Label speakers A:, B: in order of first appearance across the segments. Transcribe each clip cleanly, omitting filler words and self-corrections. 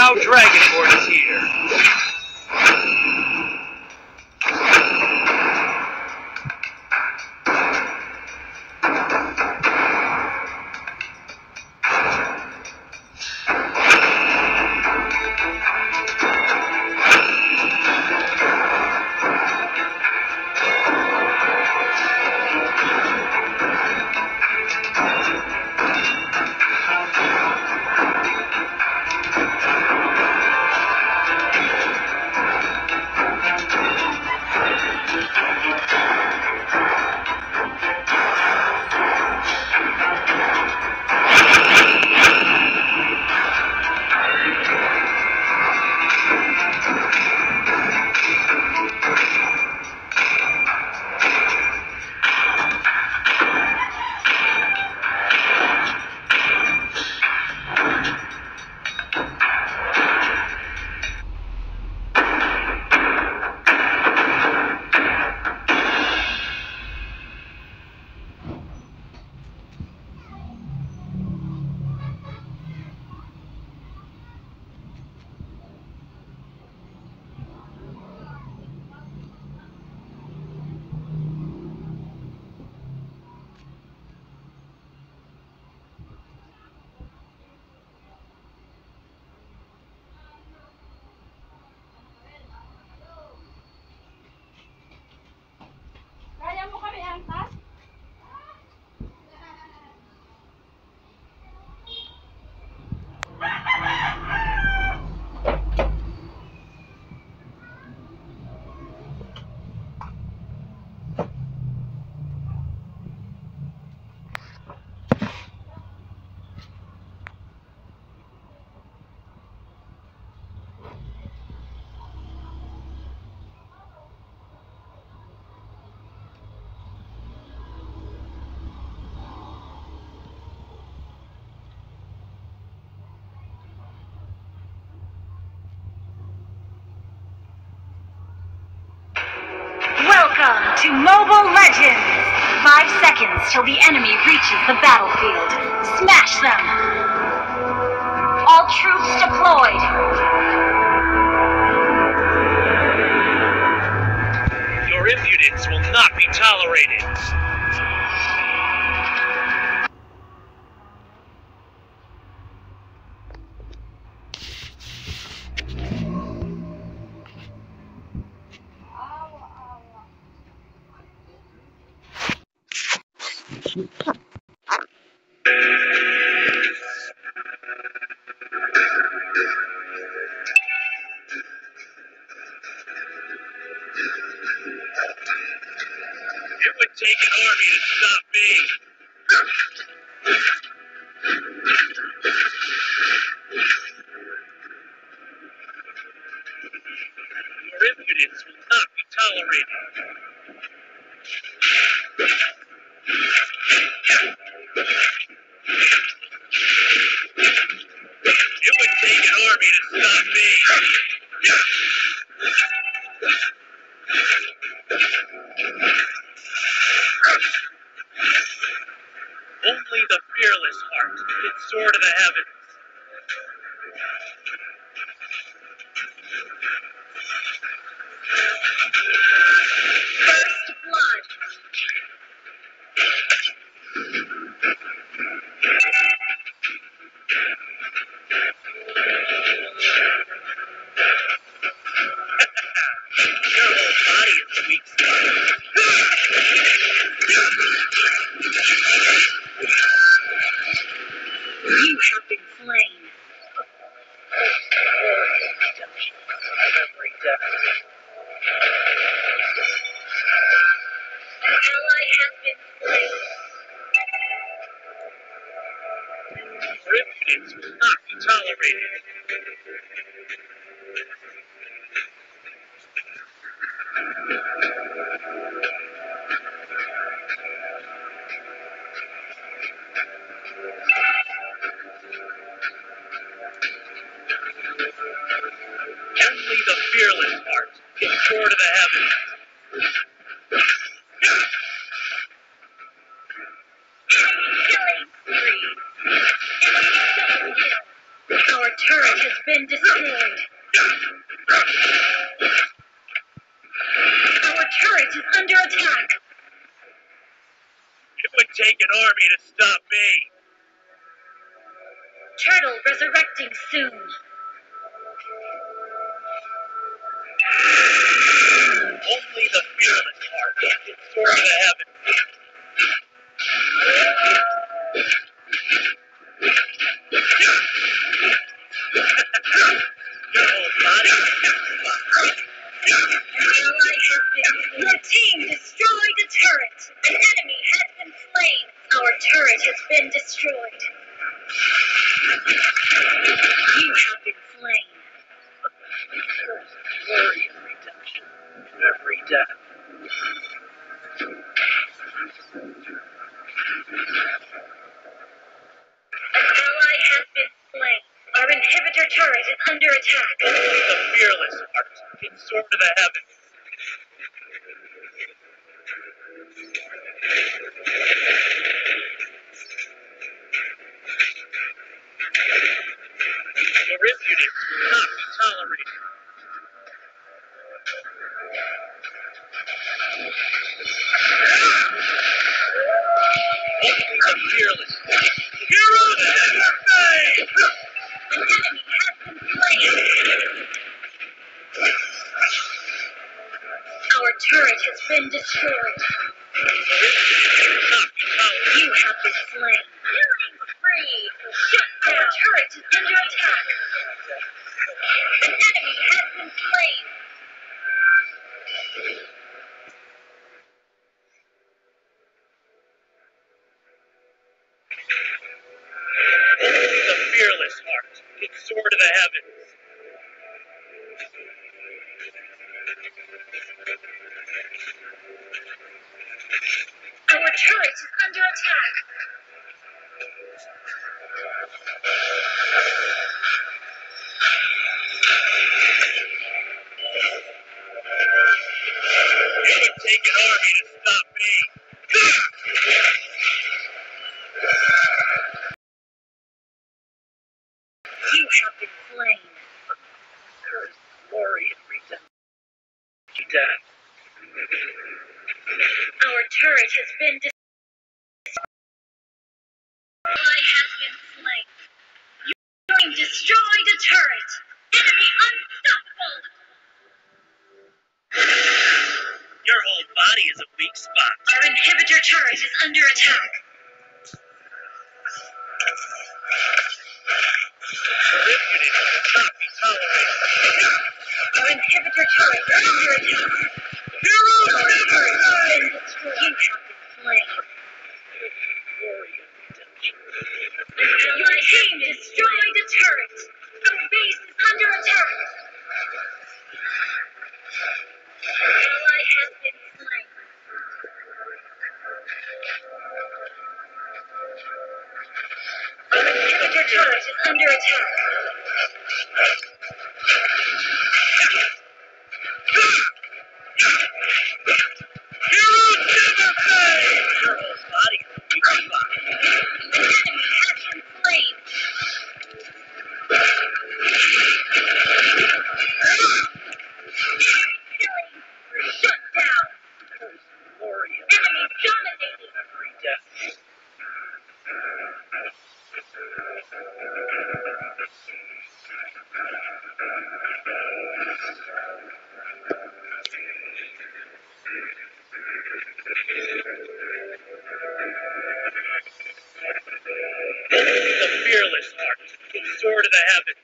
A: now Dragonborn is here.
B: Welcome to Mobile Legends! 5 seconds till the enemy reaches the battlefield. Smash them! All troops deployed!
A: Your impudence will not be tolerated. It would take an army to stop me. Your impudence will not be tolerated. It would take an army to stop me. Only the fearless heart can soar to the heavens.
B: First blood!
A: Your whole body is a weak spot.
B: You have been slain.
A: Every death.
B: An ally has been slain.
A: Your impudence will not be tolerated. Only the fearless heart can soar to the heavens.
B: Killing spree. Double kill. Our turret
A: take an army to stop me.
B: Turtle resurrecting soon.
A: Only the fearless heart can soar to heaven. Your whole body.
B: Your team destroyed a turret. An enemy has been slain. Our turret has been destroyed. You have been slain.
A: Glory and redemption in every death.
B: An ally has been slain. Our inhibitor turret is under attack.
A: Only the fearless heart can soar to the heavens. Your impudence will not be tolerated. Only the fearless hero to ever fade.
B: An enemy has been slain. Our turret has been destroyed. You have been slain. Killing spree. Shut down. Our turret is under attack. An enemy has been slain.
A: Only the fearless heart can soar to the heavens.
B: Our turret is under attack.
A: It would take an army to stop me.
B: You have been slain.
A: There is glory in redemption. Death.
B: Our turret has been destroyed. Ally has been slain. Your team destroyed a turret. Enemy unstoppable.
A: Your whole body is a weak spot.
B: Our inhibitor turret is under attack.
A: Your impudence will not be tolerated.
B: Our inhibitor turret is under attack. Our turret has been destroyed. You have been slain.
A: Glory and redemption.
B: Your team destroyed a turret. Our base is under attack. Our ally has been slain. Our inhibitor turret is under attack.
A: Heroes never fade! Your whole body is a weak spot.
B: An enemy has been slain. Killing. Shut down.
A: There is glory in
B: Enemy dominated.
A: every death. Only the fearless heart can soar to the heavens.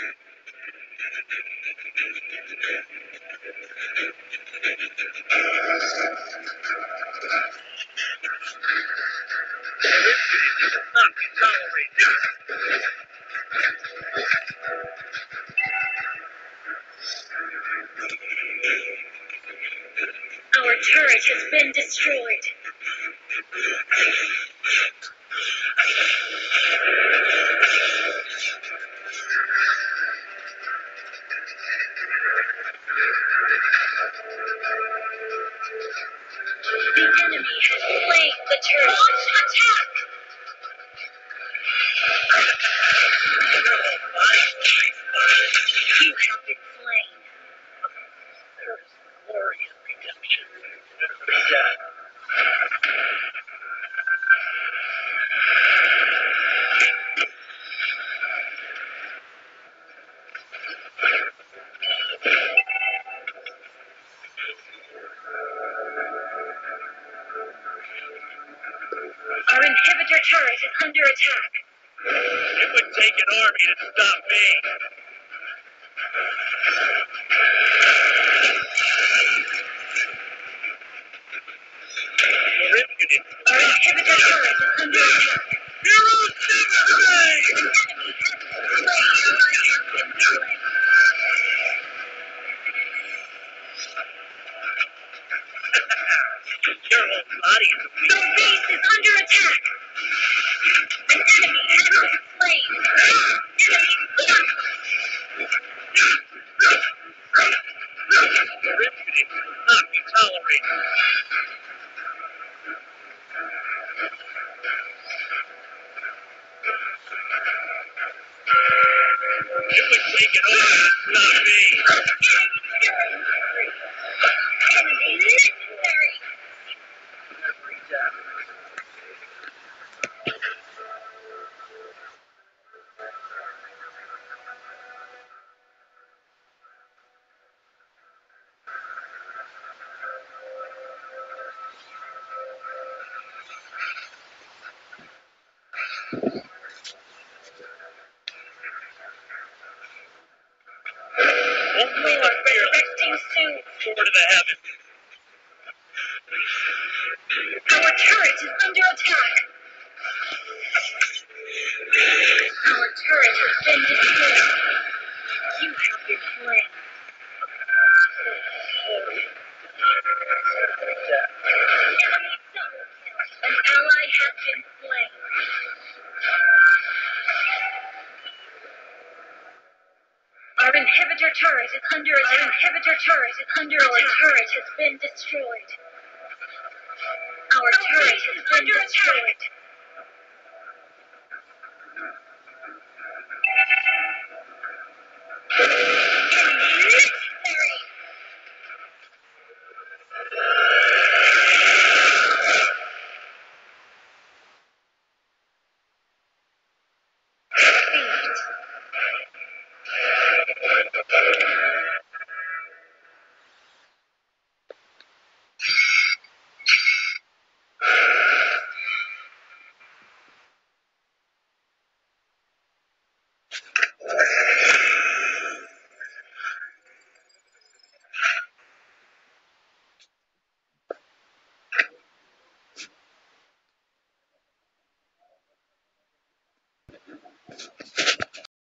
A: Your impudence will not be tolerated.
B: Our turret has been destroyed. The enemy has slain the turret. Launch attack! You have been slain.
A: There is glory in redemption. Every death.
B: inhibitor turret is under attack.
A: It would take an army to stop me. Your impudence.
B: Our inhibitor turret is under attack.
A: Heroes never say!
B: An enemy has been slain. Ally has been slain.
A: Your whole body is weak.
B: Your base is under attack. An enemy has been slain. Enemy slain.
A: Your impudence will not be tolerated. It would take an army to stop me.
B: Enemy legendary.
A: Only the fearless
B: Resurrecting soon.
A: soar to the heavens.
B: Our turret is under attack. Our turret has been destroyed. You have been slain. Enemy double kill. An ally has been slain. Our inhibitor turret is under attack. Our inhibitor turret is under attack. Our turret has been destroyed. Our turret has been destroyed.